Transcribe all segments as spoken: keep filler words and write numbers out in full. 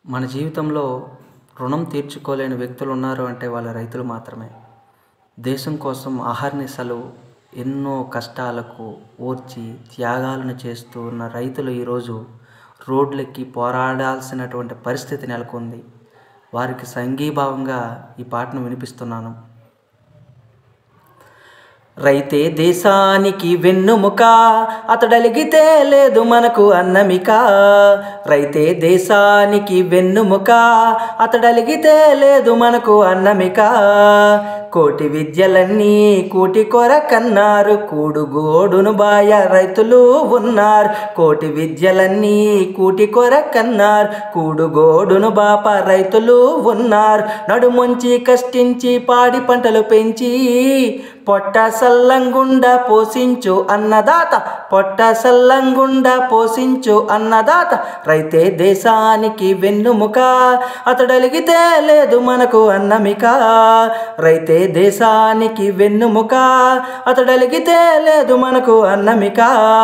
మన జీవితంలో రుణం తీర్చుకోలేని వ్యక్తులు ఉన్నారు అంటే వాళ్ళ రైతులు మాత్రమే. దేశం కోసం అహర్నిశలు ఎన్నో కష్టాలకు ఓర్చి త్యాగాలను చేస్తూ ఉన్న రైతులు ఈరోజు రోడ్లెక్కి పోరాడాల్సినటువంటి పరిస్థితి నెలకొంది. వారికి సంఘీభావంగా ఈ పాటను వినిపిస్తున్నాను. రైతే దేశానికి వెన్నుముక, అతడలిగితే లేదు మనకు అన్నమిక. రైతే దేశానికి వెన్నుముక, అతడలిగితే లేదు మనకు అన్నమిక. కోటి విద్యలన్నీ కూటి కొరకన్నారు, కూడుగోడును బాయ రైతులు ఉన్నారు. కోటి విద్యలన్నీ కూటి కొరకన్నారు, కూడుగోడును బాప రైతులు ఉన్నారు. నడుముంచి కష్టించి పాడి పంటలు పెంచి పొట్ట సల్లంగుండా పోషించు అన్నదాత, పొట్ట సల్లంగుండా పోషించు అన్నదాత. రైతే దేశానికి వెన్నుముక, అతడలిగితే లేదు మనకు అన్నమిక. రైతే దేశానికి వెన్నుముక, అతడలిగితే లేదు మనకు అన్నమిక.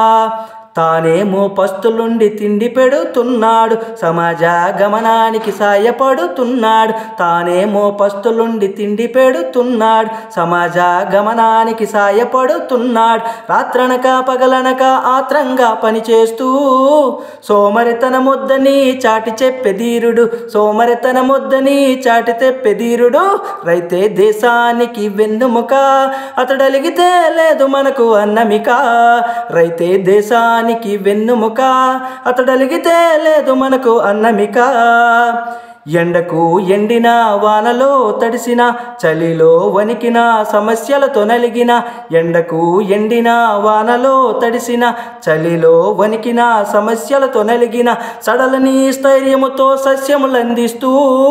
తానేమో పస్తులుండి తిండి పెడుతున్నాడు, సమాజ గమనానికి సాయపడుతున్నాడు. తానేమో పస్తులుండి తిండి పెడుతున్నాడు, సమాజ గమనానికి సాయపడుతున్నాడు. రాత్రనక పగలనక ఆత్రంగా పనిచేస్తూ సోమరితనమొద్దని చాటి చెప్పే ధీరుడు, సోమరితనమొద్దని చాటి చెప్పే ధీరుడు. రైతే దేశానికి వెన్నుముక, అతడలిగితే లేదు మనకు అన్నమిక. రైతే దేశానికి వెన్నుముక, అతడలిగితే లేదు మనకు అన్నమిక. ఎండకు ఎండిన వానలో తడిసిన, చలిలో వణికిన, సమస్యలతో నలిగిన. ఎండకు ఎండిన వానలో తడిసిన, చలిలో వణికిన, సమస్యలతో నలిగిన. సడలని స్థైర్యముతో సస్యములందిస్తూ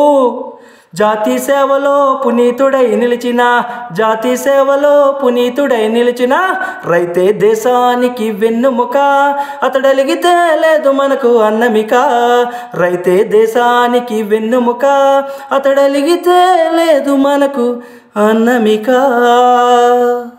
జాతి సేవలో పునీతుడై నిలిచిన, జాతి సేవలో పునీతుడై నిలిచిన. రైతే దేశానికి వెన్నుముక, అతడలిగితే లేదు మనకు అన్నమిక. రైతే దేశానికి వెన్నుముక, అతడలిగితే లేదు మనకు అన్నమిక.